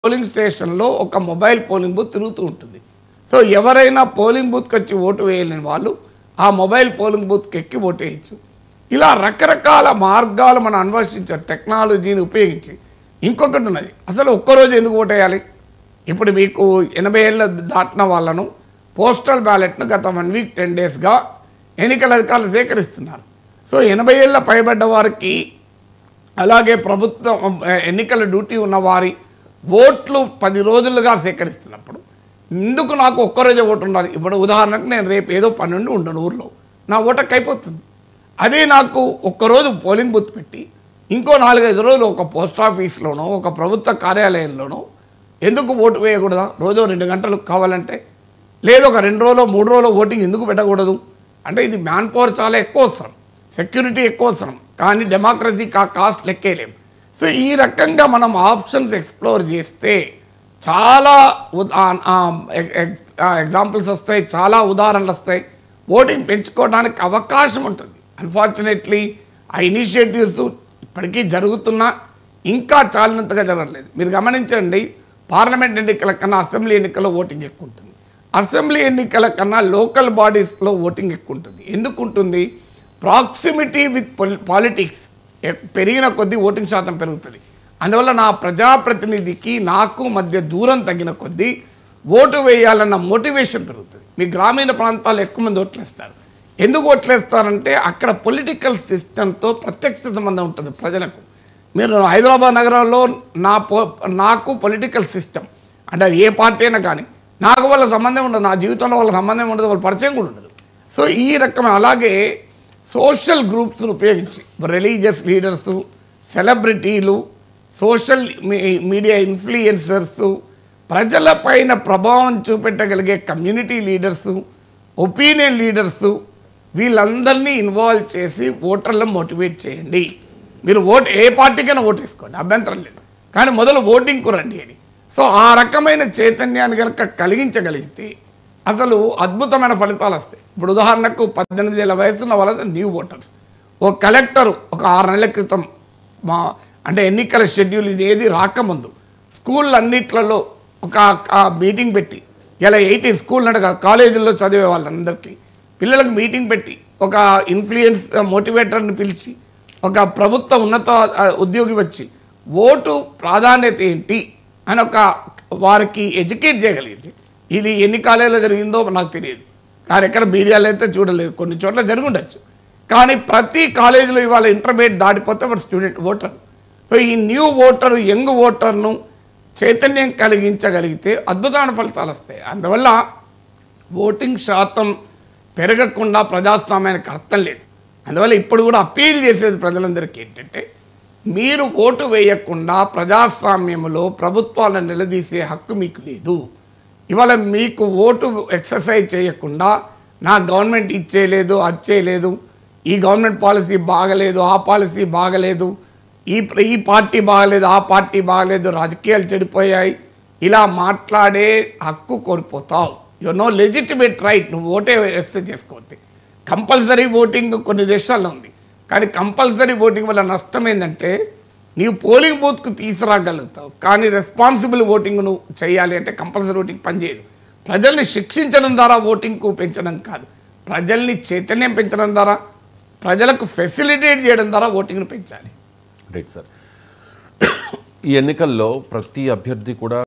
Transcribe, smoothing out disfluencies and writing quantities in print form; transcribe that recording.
Polling స్టేషన్లో ఒక mobile polling booth తిరుగుతూ ఉంటుంది. సో ఎవరైనా పోలింగ్ బూత్కి వచ్చి ఓటు వేయలేని వాళ్ళు ఆ మొబైల్ పోలింగ్ బూత్కి ఎక్కి ఓటు వేయచ్చు. ఇలా రకరకాల మార్గాలు మనం అన్వేషించారు టెక్నాలజీని ఉపయోగించి. ఇంకొకటి ఉన్నది, అసలు ఒక్కరోజు ఎందుకు ఓటు వేయాలి? ఇప్పుడు మీకు 80 ఏళ్ళు దాటిన వాళ్ళను పోస్టల్ బ్యాలెట్ను గత 1 వీక్ 10 డేస్గా ఎన్నికల అధికారులు సేకరిస్తున్నారు. సో 80 ఏళ్ళ పైబడ్డ వారికి అలాగే ప్రభుత్వం ఎన్నికల డ్యూటీ ఉన్నవారి ఓట్లు 10 రోజులుగా సేకరిస్తున్నప్పుడు ఎందుకు నాకు ఒక్కరోజే ఓటు ఉండాలి? ఇప్పుడు ఉదాహరణకు నేను రేపు ఏదో పని నుండి ఉంటాను ఊర్లో, నా ఓటకు అయిపోతుంది. అదే నాకు ఒక్కరోజు పోలింగ్ బూత్ పెట్టి ఇంకో 4-5 రోజులు ఒక పోస్ట్ ఆఫీస్లోనో ఒక ప్రభుత్వ కార్యాలయంలోనో ఎందుకు ఓటు వేయకూడదా? రోజు 2 గంటలు కావాలంటే, లేదు ఒక 2 రోజులు 3 రోజులు ఓటింగ్ ఎందుకు పెట్టకూడదు? అంటే ఇది మ్యాన్ పవర్ చాలా ఎక్కువ అవసరం, సెక్యూరిటీ ఎక్కువ అవసరం, కానీ డెమోక్రసీకి ఆ కాస్ట్ లెక్కేయలేం. సో ఈ రకంగా మనం ఆప్షన్స్ ఎక్స్ప్లోర్ చేస్తే చాలా ఎగ్జాంపుల్స్ వస్తాయి, చాలా ఉదాహరణలు వస్తాయి, ఓటింగ్ పెంచుకోవడానికి అవకాశం ఉంటుంది. అన్ఫార్చునేట్లీ ఆ ఇనిషియేటివ్స్ ఇప్పటికీ జరుగుతున్నా ఇంకా చాలినంతగా జరగలేదు. మీరు గమనించండి, పార్లమెంట్ ఎన్నికల కన్నా అసెంబ్లీ ఎన్నికల్లో ఓటింగ్ ఎక్కువ ఉంటుంది. అసెంబ్లీ ఎన్నికల కన్నా లోకల్ బాడీస్లో ఓటింగ్ ఎక్కువ ఉంటుంది. ఎందుకు ఉంటుంది? ప్రాక్సిమిటీ విత్ పాలిటిక్స్ పెరిగిన కొద్దీ ఓటింగ్ శాతం పెరుగుతుంది. అందువల్ల నా ప్రజాప్రతినిధికి నాకు మధ్య దూరం తగ్గిన కొద్దీ ఓటు వేయాలన్న మోటివేషన్ పెరుగుతుంది. మీ గ్రామీణ ప్రాంతాల్లో ఎక్కువ మంది ఓట్లేస్తారు. ఎందుకు ఓట్లేస్తారంటే అక్కడ పొలిటికల్ సిస్టంతో ప్రత్యక్ష సంబంధం ఉంటుంది ప్రజలకు. మీరు హైదరాబాద్ నగరంలో నాకు పొలిటికల్ సిస్టమ్ అంటే అది ఏ పార్టీ అయినా కానీ నాకు వాళ్ళ సంబంధం ఉండదు, నా జీవితంలో వాళ్ళ సంబంధం ఉండదు, వాళ్ళ పరిచయం కూడా ఉండదు. సో ఈ రకమైన అలాగే సోషల్ గ్రూప్స్ను ఉపయోగించి రిలీజియస్ లీడర్సు, సెలబ్రిటీలు, సోషల్ మీడియా ఇన్ఫ్లుయెన్సర్సు, ప్రజలపైన ప్రభావం చూపెట్టగలిగే కమ్యూనిటీ లీడర్సు, ఒపీనియన్ లీడర్సు, వీళ్ళందరినీ ఇన్వాల్వ్ చేసి ఓటర్లను మోటివేట్ చేయండి. మీరు ఏ పార్టీకైనా ఓటు వేసుకోండి, అభ్యంతరం లేదు, కానీ మొదలు ఓటింగ్కు రండి అని. సో ఆ రకమైన చైతన్యాన్ని కనుక కలిగించగలిగితే అసలు అద్భుతమైన ఫలితాలు వస్తాయి. ఇప్పుడు ఉదాహరణకు 18 ఏళ్ళ వయసున్న వాళ్ళ న్యూ ఓటర్స్, ఓ కలెక్టరు ఒక 6 నెలల క్రితం అంటే ఎన్నికల షెడ్యూల్ ఇది ఏది రాకముందు స్కూళ్ళన్నిట్లలో ఒక మీటింగ్ పెట్టి, ఇలా 18 స్కూల్ నడక కాలేజీల్లో చదివే వాళ్ళందరికీ పిల్లలకు మీటింగ్ పెట్టి ఒక ఇన్ఫ్లుయెన్స్ మోటివేటర్ని పిలిచి ఒక ప్రభుత్వ ఉన్నత ఉద్యోగి వచ్చి ఓటు ప్రాధాన్యత ఏంటి అని ఒక వారికి ఎడ్యుకేట్ చేయగలిగింది. ఇది ఎన్ని కాలేజీలో జరిగిందో నాకు తెలియదు, కానీ ఎక్కడ మీడియాలో అయితే చూడలేదు, కొన్ని చోట్ల జరిగి ఉండొచ్చు. కానీ ప్రతి కాలేజీలో ఇవాళ ఇంటర్మీడియట్ దాటిపోతే వాడు స్టూడెంట్ ఓటర్. సో ఈ న్యూ ఓటరు, యంగ్ ఓటర్ను చైతన్యం కలిగించగలిగితే అద్భుతమైన ఫలితాలు వస్తాయి. అందువల్ల ఓటింగ్ శాతం పెరగకుండా ప్రజాస్వామ్యానికి అర్థం లేదు. అందువల్ల ఇప్పుడు కూడా అప్పీల్ చేసేది ప్రజలందరికీ ఏంటంటే, మీరు ఓటు వేయకుండా ప్రజాస్వామ్యంలో ప్రభుత్వాలను నిలదీసే హక్కు మీకు లేదు. ఇవాళ మీకు ఓటు ఎక్సర్సైజ్ చేయకుండా నా గవర్నమెంట్ ఇచ్చేయలేదు, అది చేయలేదు, ఈ గవర్నమెంట్ పాలసీ బాగలేదు, ఆ పాలసీ బాగలేదు, ఈ పార్టీ బాగలేదు, ఆ పార్టీ బాగలేదు, రాజకీయాలు చెడిపోయాయి, ఇలా మాట్లాడే హక్కు కోల్పోతావు. యు నో లెజిటిమేట్ రైట్, నువ్వు ఓటే ఎక్సర్సైజ్ చేసుకోవద్దు. కంపల్సరీ ఓటింగ్ కొన్ని దేశాల్లో ఉంది, కానీ కంపల్సరీ ఓటింగ్ వల్ల నష్టం ఏంటంటే నీవు పోలింగ్ బూత్కు తీసుకురాగలుగుతావు, కానీ రెస్పాన్సిబుల్ ఓటింగ్ నువ్వు చేయాలి అంటే కంపల్సరీ ఓటింగ్ పనిచేయదు. ప్రజల్ని శిక్షించడం ద్వారా ఓటింగ్కు పెంచడం కాదు, ప్రజల్ని చైతన్యం పెంచడం ద్వారా, ప్రజలకు ఫెసిలిటేట్ చేయడం ద్వారా ఓటింగ్ను పెంచాలి. Right sir. ఈ ఎన్నికల్లో ప్రతి అభ్యర్థి కూడా